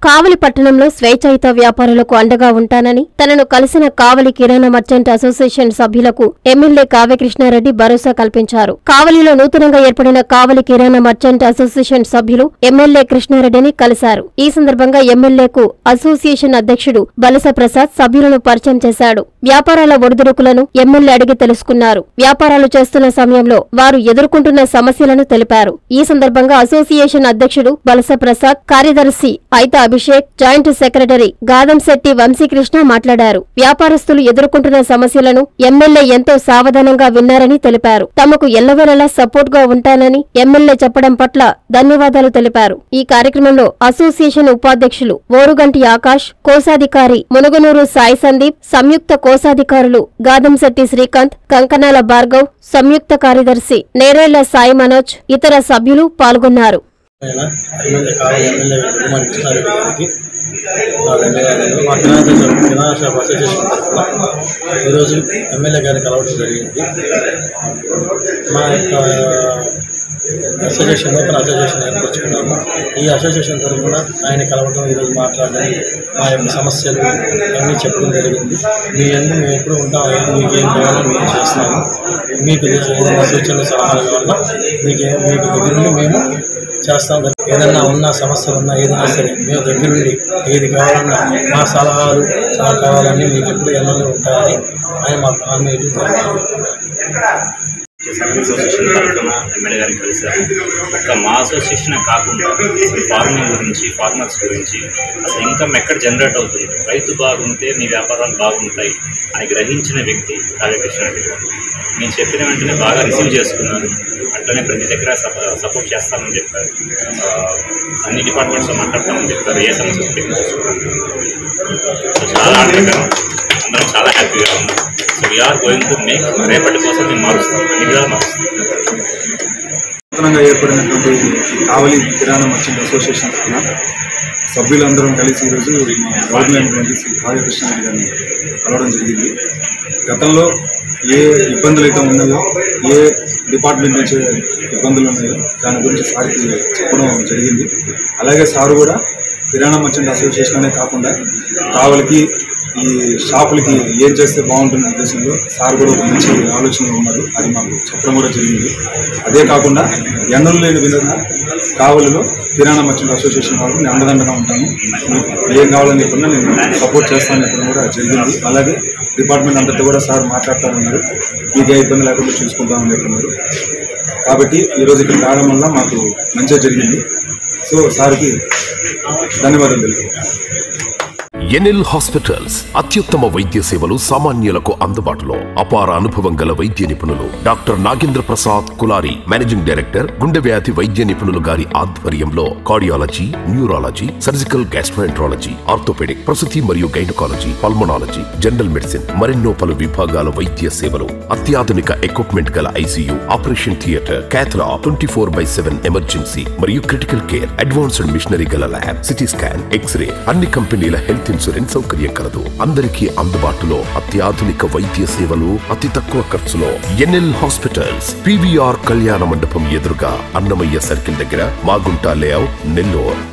కావలి పట్టణంలో స్వేచ్ఛాయుత వ్యాపారులకు అండగా ఉంటానని తనను కలిసిన కావలి కిరాణా మర్చెంట్ అసోసియేషన్ సభ్యులకు ఎమ్మెల్యే కావ్యకృష్ణారెడ్డి భరోసా కల్పించారు. కావలిలో నూతనంగా ఏర్పడిన కావలి కిరాణా మర్చెంట్ అసోసియేషన్ సభ్యులు ఎమ్మెల్యే కృష్ణారెడ్డిని కలిశారు. ఈ సందర్భంగా ఎమ్మెల్యేకు అసోసియేషన్ అధ్యక్షుడు బలస ప్రసాద్ సభ్యులను పరిచయం చేశాడు. వ్యాపారాల ఒడిదుడుకులను ఎమ్మెల్యే అడిగి తెలుసుకున్నారు. వ్యాపారాలు చేస్తున్న సమయంలో వారు ఎదుర్కొంటున్న సమస్యలను తెలిపారు. ఈ సందర్భంగా అసోసియేషన్ అధ్యక్షుడు బలస ప్రసాద్, కార్యదర్శి ఐత అభిషేక్, జాయింట్ సెక్రటరీ గాదంశెట్టి వంశీకృష్ణ మాట్లాడారు. వ్యాపారస్తులు ఎదుర్కొంటున్న సమస్యలను ఎమ్మెల్యే ఎంతో సావధానంగా విన్నారని తెలిపారు. తమకు ఎల్లవేళలా సపోర్ట్ గా ఉంటానని ఎమ్మెల్యే చెప్పడం పట్ల ధన్యవాదాలు తెలిపారు. ఈ కార్యక్రమంలో అసోసియేషన్ ఉపాధ్యక్షులు ఓరుగంటి ఆకాష్, కోశాధికారి మునుగనూరు సాయి సందీప్, సంయుక్త కోశాధికారులు గాదంశెట్టి శ్రీకాంత్, కంకనాల భార్గవ్, సంయుక్త కార్యదర్శి నేరేళ్ల సాయి మనోజ్, ఇతర సభ్యులు పాల్గొన్నారు. ఈరోజు ఎమ్మెల్యే గారిని కలవడం జరిగింది. మా యొక్క అసోసియేషన్ నూతన అసోసియేషన్ ఏర్పరచుకున్నాము. ఈ అసోసియేషన్ తరఫున ఆయన కలవడం, ఈరోజు మాట్లాడడం, మా యొక్క సమస్యలు అన్నీ చెప్పడం జరిగింది. మీ అందరూ మేము ఎప్పుడు ఉంటాం, మీకు ఏం కావాలో మేము చేస్తాము. మీకు ఏదైనా సూచనలు సలహాలు కావాలన్నా మీకు దగ్గరుండి మేము చేస్తాం. ఏదన్నా ఉన్న సమస్యలు ఉన్నా ఏదైనా సరే మేము దగ్గరుండి ఏది కావాలన్నా మా సలహాలు కావాలని మీకు ఎప్పుడు ఎన్నో ఉంటాయని ఆయన మాకు హామీ ఇవ్వడం. అసోసియేషన్ తరఫున ఎమ్మెల్యే గారిని కలిశారు. ఒక్క మా అసోసియేషన్ కాకుండా ఫార్మింగ్ గురించి, ఫార్మర్స్ గురించి, అసలు ఇన్కమ్ ఎక్కడ జనరేట్ అవుతుంది, రైతు బాగుంటే మీ వ్యాపారాలు బాగుంటాయి అని గ్రహించిన వ్యక్తి కావ్యకృష్ణారెడ్డి గారు. నేను చెప్పిన వెంటనే బాగా రిసీవ్ చేసుకున్నారు. అట్లనే ప్రతి దగ్గర సపోర్ట్ చేస్తామని చెప్పారు. అన్ని డిపార్ట్మెంట్స్లో మాట్లాడతామని చెప్పారు. ఏ సమస్య చూసుకున్నాను. సో చాలా ఆనందకరం, అందరం చాలా హ్యాపీగా ఉన్నాం. So we're going to make రేపటి కోసం మేము మారుస్తాం, అన్ని విధాలు మారుస్తాం. నూతనంగా ఏర్పడినటువంటి కావలి కిరాణా మర్చెంట్ అసోసియేషన్ సభ్యులందరం కలిసి ఈరోజు గవర్నమెంట్ నుంచి శ్రీ కావ్యకృష్ణారెడ్డి గారిని కలవడం జరిగింది. గతంలో ఏ ఇబ్బందులు అయితే ఉన్నాయో, ఏ డిపార్ట్మెంట్ నుంచి ఇబ్బందులు ఉన్నాయో దాని గురించి సార్కి చెప్పడం జరిగింది. అలాగే సారు కూడా కిరాణా మర్చెంట్ అసోసియేషన్ అనే కాకుండా కావలికి ఈ షాపులకి ఏం చేస్తే బాగుంటుంది ఉద్దేశంలో సార్ కూడా ఒక మంచి ఆలోచనలు ఉన్నారు. అది మాకు చెప్పడం కూడా జరిగింది. అదే కాకుండా ఎన్నడూ లేని విధంగా కావలిలో కిరాణా మర్చెంట్ అసోసియేషన్ వాళ్ళకి నేను అండదండగా ఉంటాను, ఏం కావాలని చెప్పినా నేను సపోర్ట్ చేస్తానని చెప్పడం కూడా జరిగింది. అలాగే డిపార్ట్మెంట్ అంతటా కూడా సార్ మాట్లాడతానన్నారు, మీకు ఏ ఇబ్బంది లేకుండా చూసుకుంటామని చెప్తున్నారు. కాబట్టి ఈరోజు ఇక్కడ రావడం వల్ల మాకు మంచిగా జరిగింది. సో సార్కి ధన్యవాదాలు తెలుపుతున్నాను. ఎన్ఎల్ హాస్పిటల్స్ అత్యుత్తమ వైద్య సేవలు సామాన్యులకు అందుబాటులో. అపార అనుభవం గల వైద్య నిపుణులు doctor Nagendra Prasad Kulari, managing director, గుండె వ్యాధి వైద్య నిపుణులు గారి ఆధ్వర్యంలో cardiology, neurology, surgical gastroenterology, orthopaedic, ప్రసూతి మరియు గైనకాలజీ, పల్మనాలజీ, జనరల్ మెడిసిన్, మరెన్నో పలు విభాగాల వైద్య సేవలు, అత్యాధునిక ఎక్విప్మెంట్ గల ICU, operation theatre, cath lab, 24/7 emergency మరియు క్రిటికల్ కేర్, అడ్వాన్స్డ్ మిషనరీ గల ల్యాబ్, సిటీ స్కాన్, ఎక్స్రే, అన్ని కంపెనీల హెల్త్ ఇన్సూరెన్స్ సౌకర్యం కలదు. అందరికీ అందుబాటులో అత్యాధునిక వైద్య సేవలు అతి తక్కువ ఖర్చులో. ఎన్ఎల్ హాస్పిటల్స్, PVR కళ్యాణ మండపం ఎదురుగా, అన్నమయ్య సర్కిల్ దగ్గర, మాగుంట లేఅవుట్, నెల్లూరు.